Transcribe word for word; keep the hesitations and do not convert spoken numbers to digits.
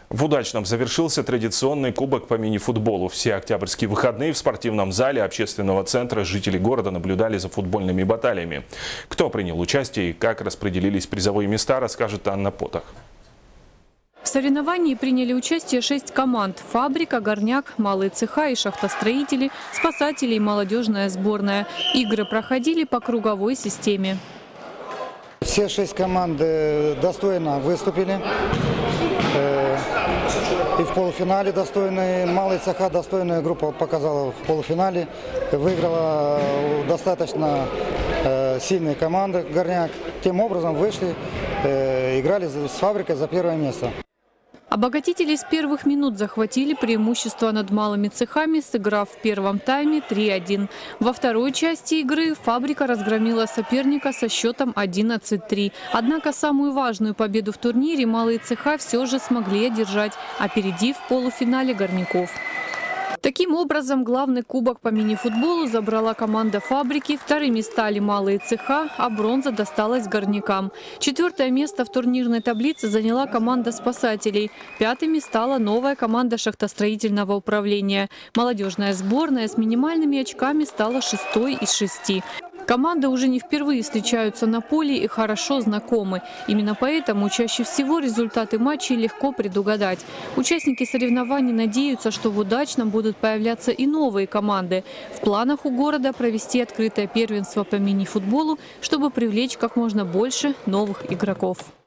В Удачном завершился традиционный кубок по мини-футболу. Все октябрьские выходные в спортивном зале общественного центра жители города наблюдали за футбольными баталиями. Кто принял участие и как распределились призовые места, расскажет Анна Потах. В соревновании приняли участие шесть команд: «Фабрика», «Горняк», «Малые цеха» и «Шахтостроители», «Спасатели» и «Молодежная сборная». Игры проходили по круговой системе. Все шесть команд достойно выступили. И в полуфинале достойные, «Малые цеха» достойная группа показала в полуфинале. Выиграла достаточно сильные команды «Горняк». Тем образом вышли, играли с «Фабрикой» за первое место. Обогатители с первых минут захватили преимущество над «Малыми цехами», сыграв в первом тайме три один. Во второй части игры «Фабрика» разгромила соперника со счетом одиннадцать три. Однако самую важную победу в турнире «Малые цеха» все же смогли одержать, опередив в полуфинале «Горняков». Таким образом, главный кубок по мини-футболу забрала команда «Фабрики», вторыми стали «Малые цеха», а бронза досталась «Горнякам». Четвертое место в турнирной таблице заняла команда «Спасателей». Пятыми стала новая команда шахтостроительного управления. Молодежная сборная с минимальными очками стала шестой из шести. Команды уже не впервые встречаются на поле и хорошо знакомы. Именно поэтому чаще всего результаты матчей легко предугадать. Участники соревнований надеются, что в Удачном будут появляться и новые команды. В планах у города провести открытое первенство по мини-футболу, чтобы привлечь как можно больше новых игроков.